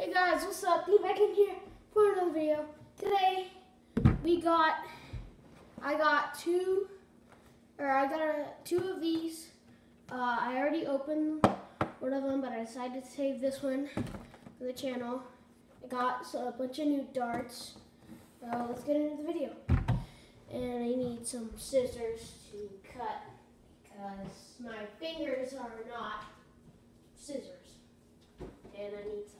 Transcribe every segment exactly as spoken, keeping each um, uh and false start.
Hey guys, what's up? Be back in here for another video. Today we got, I got two, or I got a, two of these. Uh, I already opened one of them, but I decided to save this one for the channel. I got so, a bunch of new darts. Uh, let's get into the video. And I need some scissors to cut because my fingers are not scissors. And I need some.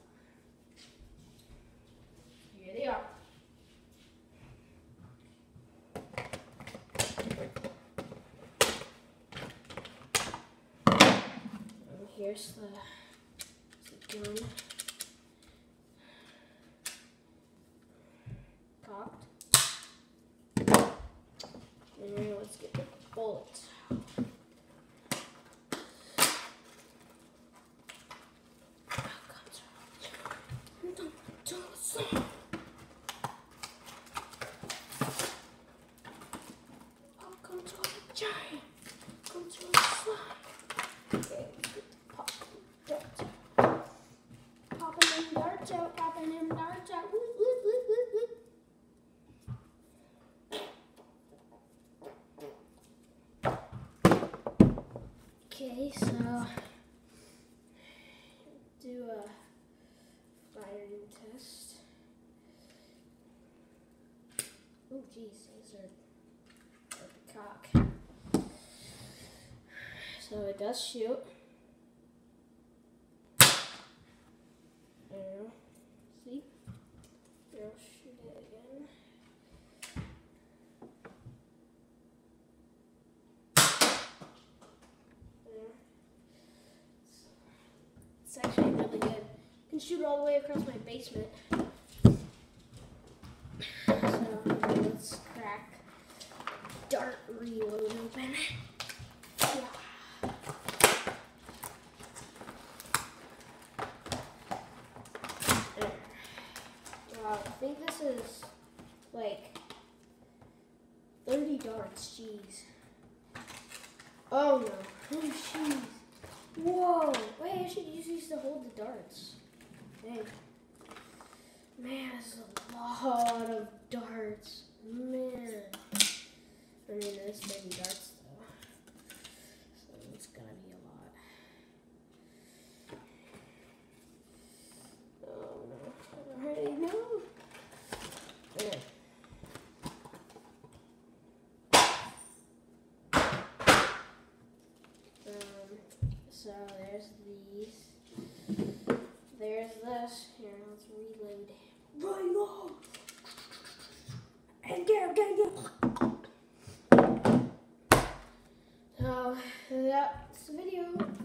Here they are. And here's the, the gun. Cocked. And now let's get the bullets out. Giant. Come to a slide. Okay, let's get the pop darts out. Popping them darts out, popping them darts out. Woo, woo, woo, woo, woo. Okay, so do a firing test. Oh, geez, these are the cock. So it does shoot. There. See? Here, I'll shoot it again. There. It's actually really good. You can shoot all the way across my basement. So let's crack dart reload open. Yeah. Wow, I think this is like thirty darts, jeez. Oh no, oh jeez. Whoa, wait, I should use these to hold the darts. Dang. Man, that's a lot of darts. Man. I mean, there's thirty darts though. So it's gonna be a lot. Oh no, I already know. Yeah. Um, so there's these. There's this. Here, let's reload. Reload! And get, get, get. So that's the video.